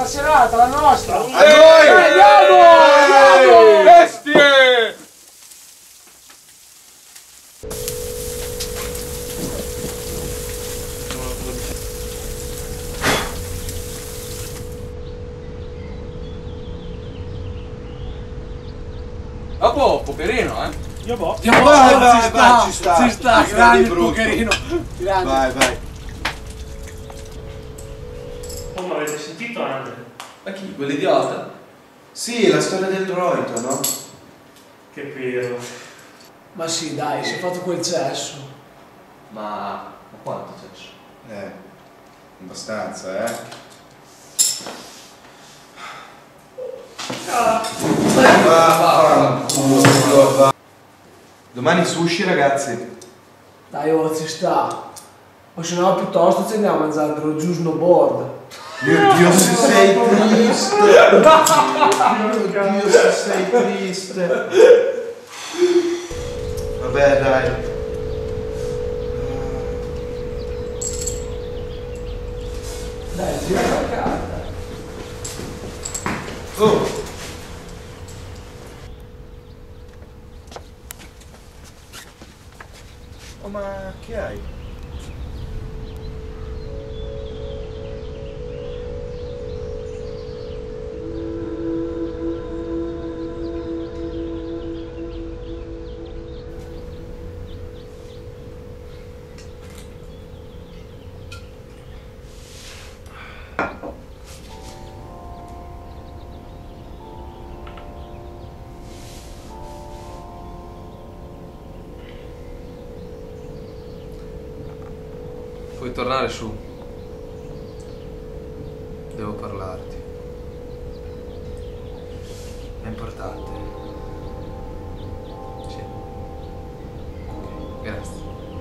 Buona serata, la nostra! A noi! Andiamo! Bestie! A poco, poverino, Io boh. Vai, ci sta. Ci sta, grande il pokerino. Grande. Vai. Oh, ma avete sentito Andre? Ma chi? Quell'idiota? Sì, la storia del droito, no? Che pelo. Ma sì, dai, si è fatto quel cesso. Ma quanto cesso? Abbastanza, Domani sushi, ragazzi. Dai, oh, ci sta. O se no, piuttosto ci andiamo a mangiare dello giù snowboard. Mio Dio, se sei triste. Mio Dio, se sei triste. Vabbè, dai. Dai, gira la carta. Oh. Oh, ma che hai? Puoi tornare su. Devo parlarti. È importante. Sì. Ok, grazie.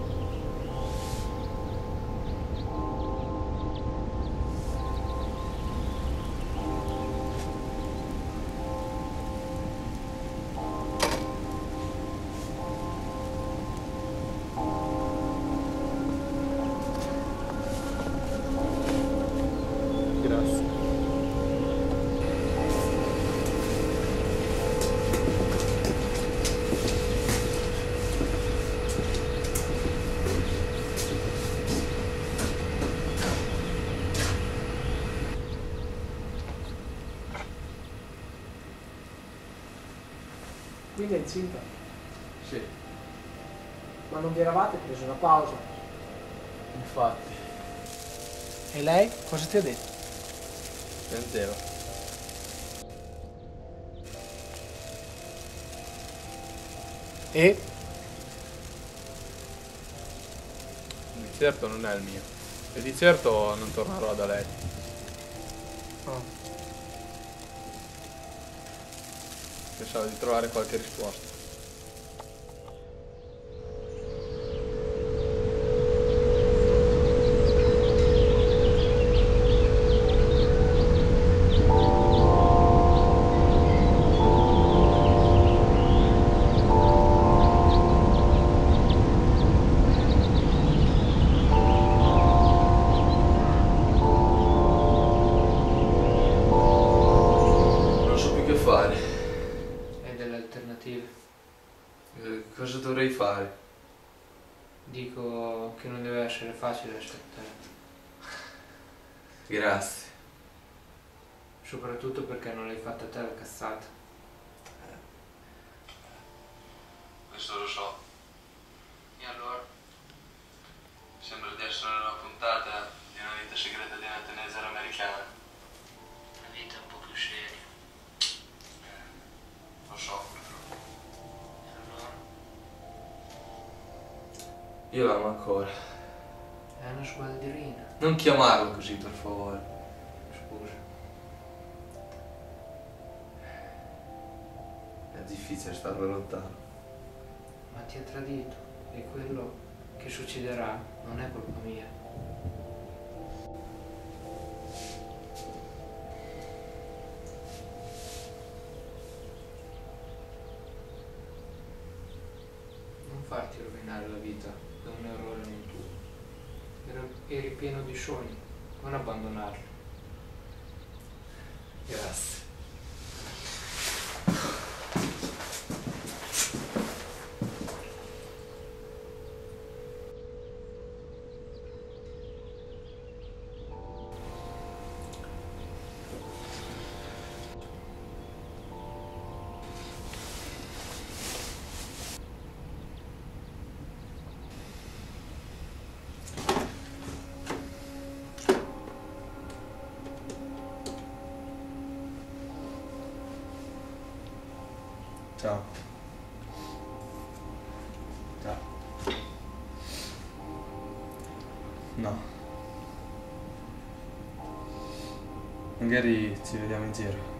Quindi è incinta. Sì, Ma non vi eravate preso una pausa? infatti. E lei cosa ti ha detto? Piangevo. E? Di certo non è il mio. E di certo non tornerò da lei. Pensavo di trovare qualche risposta. Non so più che fare. E delle alternative. Cosa dovrei fare? Dico che non deve essere facile aspettare. Grazie. Soprattutto perché non l'hai fatta te la cazzata. Questo lo so. E allora? Sembra di essere una puntata di una vita segreta di una teenager americana. La vita è un po' più seria. Lo so. E allora? Io l'amo ancora. È una sgualderina. Non chiamarlo così, per favore. Scusa. È difficile starlo lontano. Ma ti ha tradito. E quello che succederà non è colpa mia. Non farti rovinare la vita da un errore non tuo. Eri pieno di sogni, non abbandonarli. Grazie. Ciao. Ciao. No. Magari ci vediamo in giro.